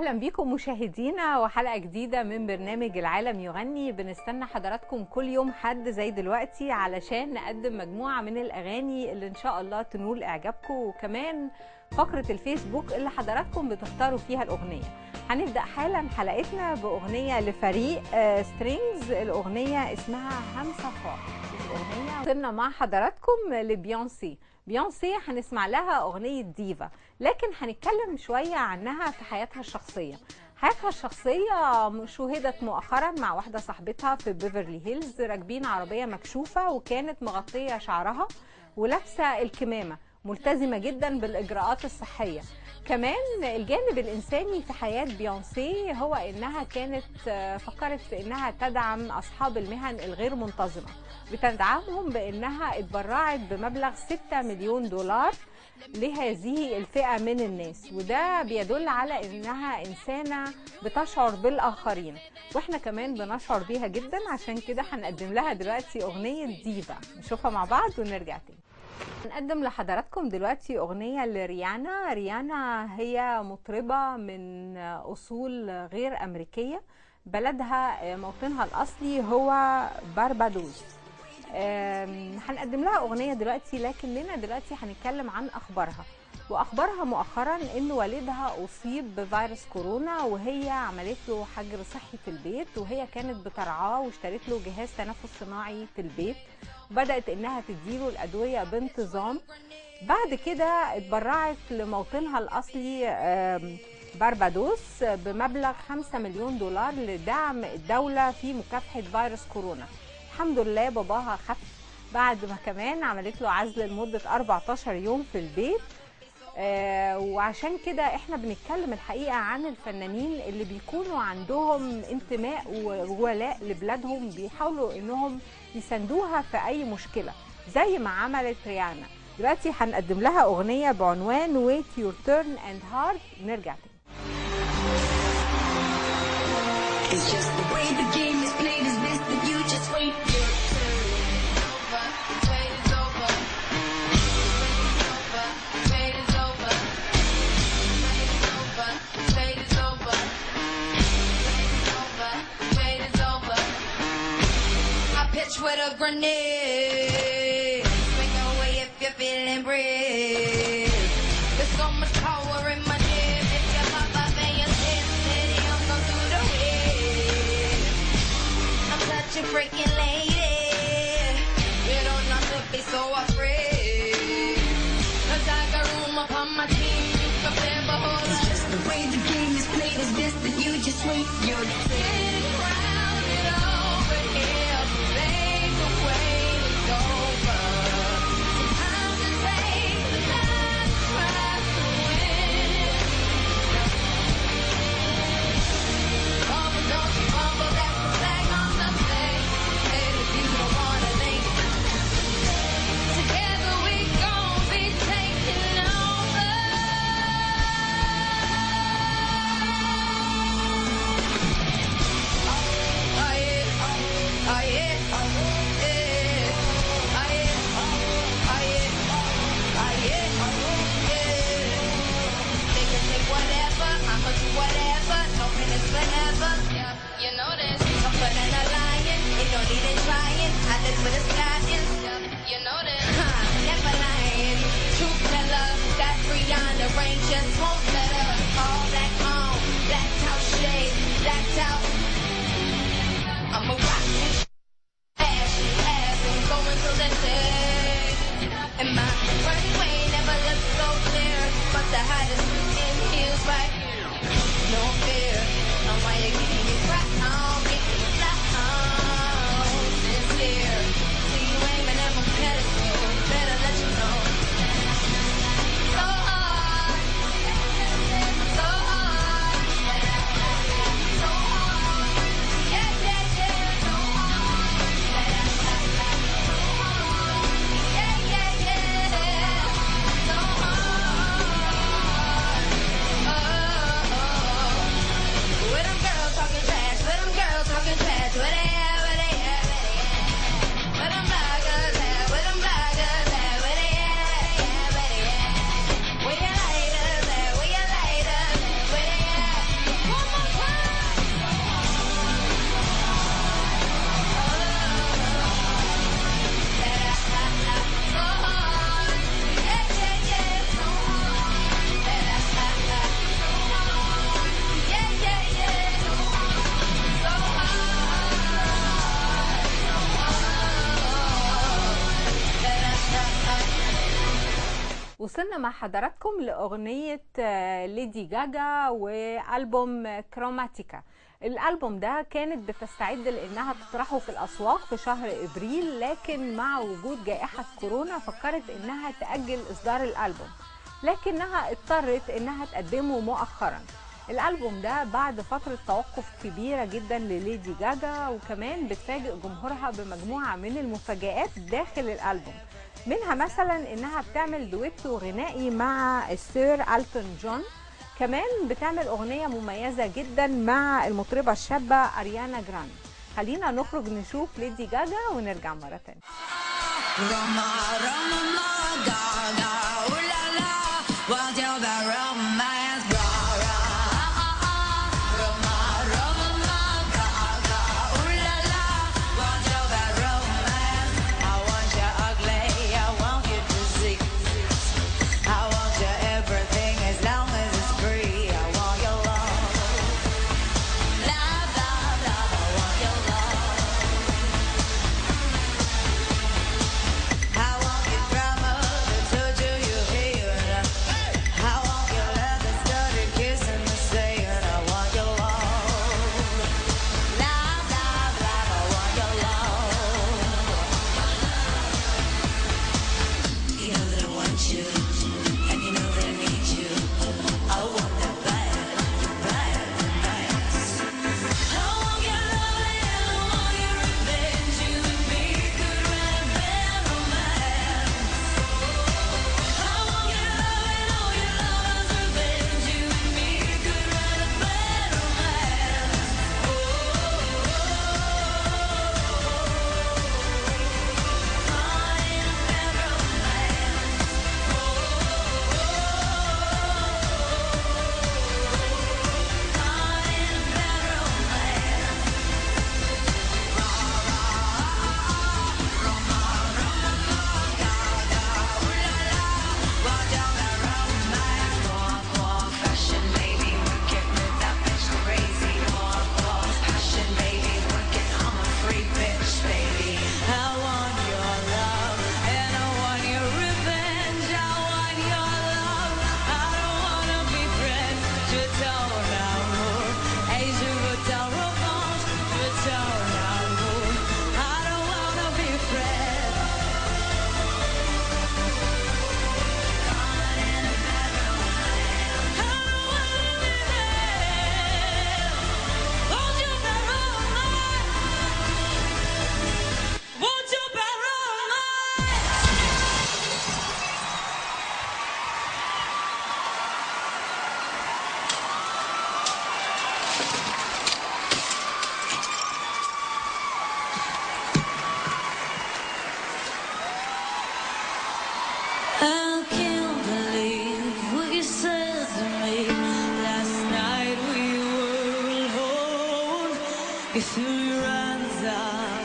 اهلا بيكم مشاهدينا وحلقه جديده من برنامج العالم يغني. بنستنى حضراتكم كل يوم حد زي دلوقتي علشان نقدم مجموعه من الاغاني اللي ان شاء الله تنول اعجابكم، وكمان فقره الفيسبوك اللي حضراتكم بتختاروا فيها الاغنيه. هنبدا حالا حلقتنا باغنيه لفريق سترينجز، الاغنيه اسمها همسه فوق. الاغنيه وصلنا مع حضراتكم لبيونسي. بيونسي هنسمع لها اغنيه ديفا، لكن هنتكلم شويه عنها في حياتها الشخصيه. حياتها الشخصيه شوهدت مؤخرا مع واحده صاحبتها في بيفرلي هيلز، راكبين عربيه مكشوفه وكانت مغطيه شعرها ولابسه الكمامه، ملتزمه جدا بالاجراءات الصحيه. كمان الجانب الانساني في حياه بيونسي هو انها كانت فكرت في انها تدعم اصحاب المهن الغير منتظمه، بتدعمهم بانها اتبرعت بمبلغ 6 مليون دولار لهذه الفئه من الناس، وده بيدل على انها انسانه بتشعر بالاخرين، واحنا كمان بنشعر بيها جدا. عشان كده هنقدم لها دلوقتي اغنيه ديفا، نشوفها مع بعض ونرجع تاني. هنقدم لحضراتكم دلوقتي اغنيه لريانا. ريانا هي مطربه من اصول غير امريكيه، بلدها موطنها الاصلي هو باربادوس. هنقدم لها اغنيه دلوقتي، لكننا دلوقتي هنتكلم عن اخبارها. واخبارها مؤخرا ان والدها اصيب بفيروس كورونا، وهي عملت له حجر صحي في البيت، وهي كانت بترعاه واشترت له جهاز تنفس صناعي في البيت، وبدات انها تديله الادويه بانتظام. بعد كده اتبرعت لموطنها الاصلي باربادوس بمبلغ 5 مليون دولار لدعم الدوله في مكافحه فيروس كورونا. الحمد لله باباها خف بعد ما كمان عملت له عزل لمده 14 يوم في البيت. وعشان كده احنا بنتكلم الحقيقه عن الفنانين اللي بيكونوا عندهم انتماء وولاء لبلادهم، بيحاولوا انهم يساندوها في اي مشكله زي ما عملت ريانا. دلوقتي هنقدم لها اغنيه بعنوان Wait Your Turn and Hard. نرجع تاني. It's just the way the game is played is best that you just wait your turn. Wait is over. Wait is over. Wait is over. Wait is over. I pitch with a grenade. Make a way if you're feeling brave. There's so much power in my name. If you pop up and you stand steady, I'm gonna do the wind. I'm such a freaking lady. You don't have to be so afraid. 'Cause I got room upon my team. You can never hold on. It's just the way the game is played is best that you just wait your turn. Round it over here. Make the wait is over. Sometimes it takes the time to try to win. Fumble, don't you fumble, that's the flag on the play. And if you don't wanna leave, together we gon' be taking over. وصلنا مع حضراتكم لأغنية ليدي جاجا وألبوم كروماتيكا. الألبوم ده كانت بتستعد لأنها تطرحه في الأسواق في شهر إبريل، لكن مع وجود جائحة كورونا فكرت أنها تأجل إصدار الألبوم، لكنها اضطرت أنها تقدمه مؤخرا. الألبوم ده بعد فترة توقف كبيرة جدا لليدي جاجا، وكمان بتفاجئ جمهورها بمجموعة من المفاجآت داخل الألبوم، منها مثلا انها بتعمل دويتو غنائي مع السير ألتون جون، كمان بتعمل اغنية مميزة جدا مع المطربة الشابة أريانا جراند. خلينا نخرج نشوف ليدي جاجا ونرجع مرة تانية. I can't believe what you said to me last night. We were alone. You threw your hands up,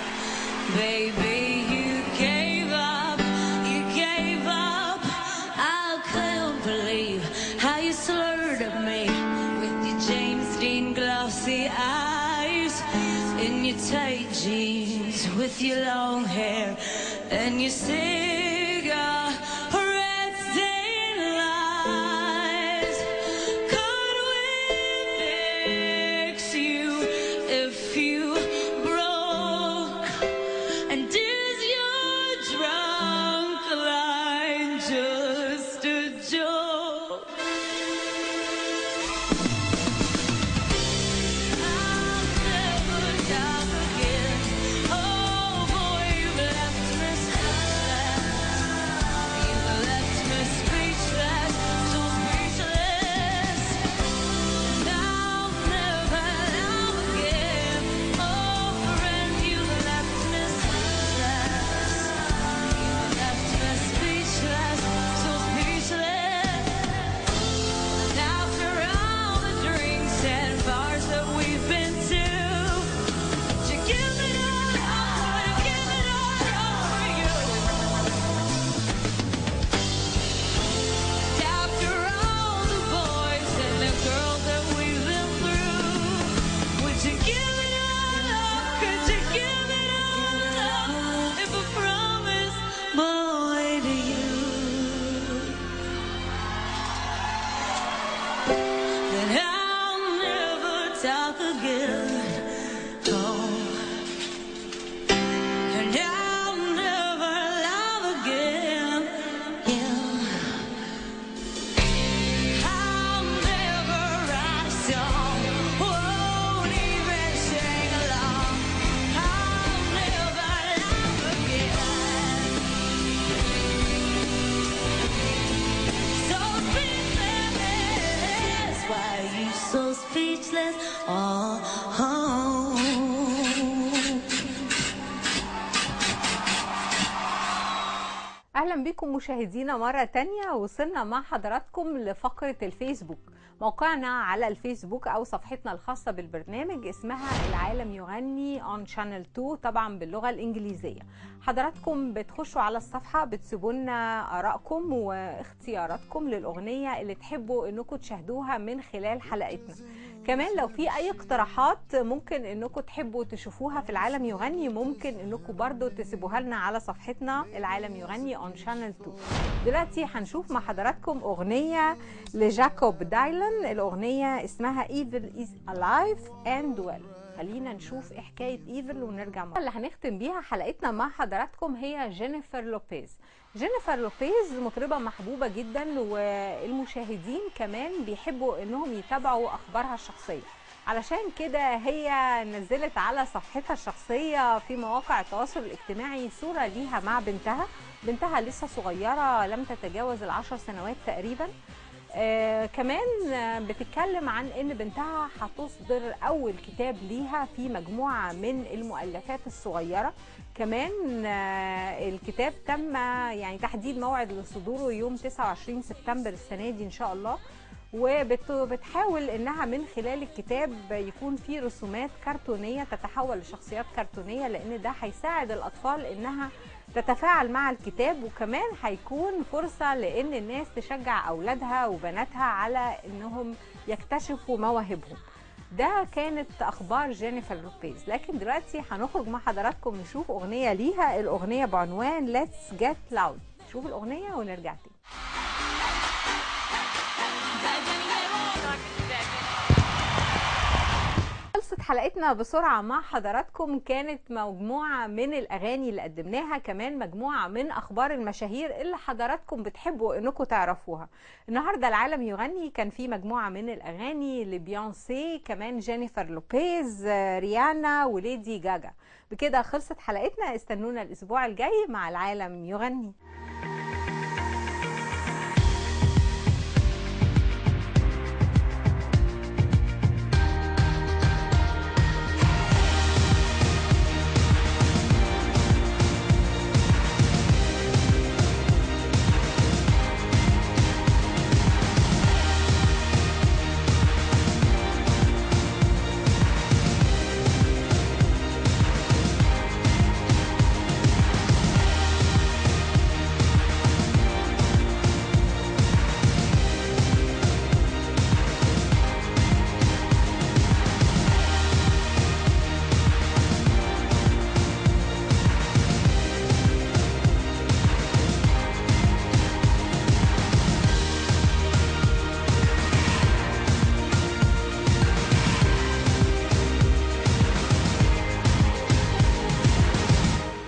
baby. You gave up. You gave up. I can't believe how you slurred at me with your James Dean glossy eyes in your tight jeans with your long hair and your cigar. talk again. Oh, and I'll never love again. Yeah, I'll never write a song, won't even sing along. I'll never love again. So speechless, why are you so speechless? Oh, اهلا بكم مشاهدينا مرة تانية. وصلنا مع حضراتكم لفقرة الفيسبوك. موقعنا على الفيسبوك او صفحتنا الخاصة بالبرنامج اسمها العالم يغني on channel 2 طبعا باللغة الانجليزية. حضراتكم بتخشوا على الصفحة بتسيبوا لنا ارائكم واختياراتكم للاغنية اللي تحبوا انكم تشاهدوها من خلال حلقتنا. كمان لو في اي اقتراحات ممكن انكم تحبوا تشوفوها في العالم يغني ممكن انكم برضو تسيبوها لنا على صفحتنا العالم يغني on channel 2. دلوقتي هنشوف مع حضراتكم اغنية لجاكوب دايلان. الاغنية اسمها Evil is Alive and Well. خلينا نشوف ايه حكاية ايفل ونرجع اللي هنختم بيها حلقتنا مع حضراتكم هي جينيفر لوبيز. جينيفر لوبيز مطربة محبوبة جدا والمشاهدين كمان بيحبوا انهم يتابعوا اخبارها الشخصية. علشان كده هي نزلت على صفحتها الشخصية في مواقع التواصل الاجتماعي صورة ليها مع بنتها لسه صغيرة لم تتجاوز 10 سنوات تقريبا. كمان بتتكلم عن ان بنتها هتصدر اول كتاب ليها في مجموعة من المؤلفات الصغيرة. كمان الكتاب تم يعني تحديد موعد لصدوره يوم 29 سبتمبر السنة دي ان شاء الله. وبتحاول انها من خلال الكتاب يكون فيه رسومات كرتونية تتحول لشخصيات كرتونية لان ده هيساعد الاطفال انها تتفاعل مع الكتاب. وكمان هيكون فرصة لان الناس تشجع اولادها وبناتها على انهم يكتشفوا مواهبهم. ده كانت اخبار جينيفر لوبيز. لكن دلوقتي هنخرج مع حضراتكم نشوف اغنية ليها. الاغنية بعنوان Let's Get Loud. شوف الاغنية ونرجع تاني. خلصت حلقتنا بسرعة مع حضراتكم. كانت مجموعة من الأغاني اللي قدمناها كمان مجموعة من أخبار المشاهير اللي حضراتكم بتحبوا أنكم تعرفوها. النهاردة العالم يغني كان في مجموعة من الأغاني لبيونسي كمان جينيفر لوبيز ريانا وليدي جاجا. بكده خلصت حلقتنا. استنونا الأسبوع الجاي مع العالم يغني.